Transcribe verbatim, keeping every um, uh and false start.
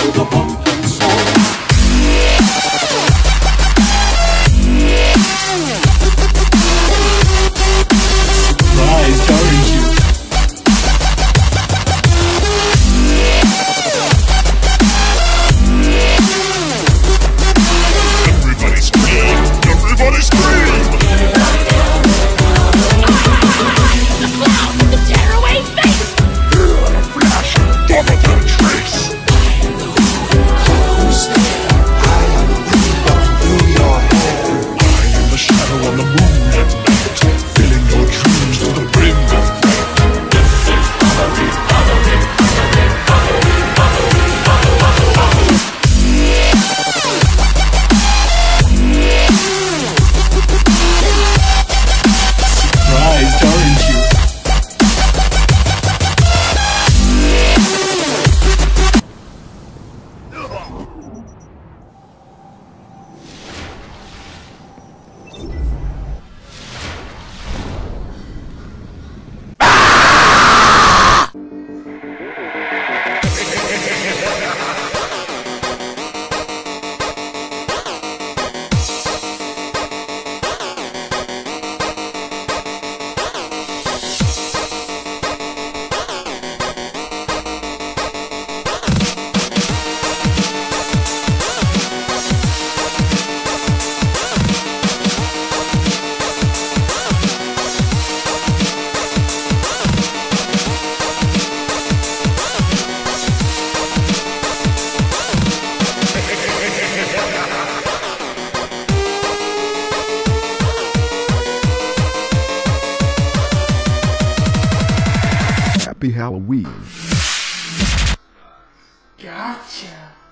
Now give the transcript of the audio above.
the pumpkin soul. Surprised, aren't you? Everybody scream! Everybody scream! The clown with the tearaway face! Here in a flash, double the trace! I am the shadow on the moon at night, filling your dreams to the brim with fright. Follow me, follow me, follow me, follow me, follow me, follow, follow, follow. Surprised, aren't you? Happy Halloween. Gotcha.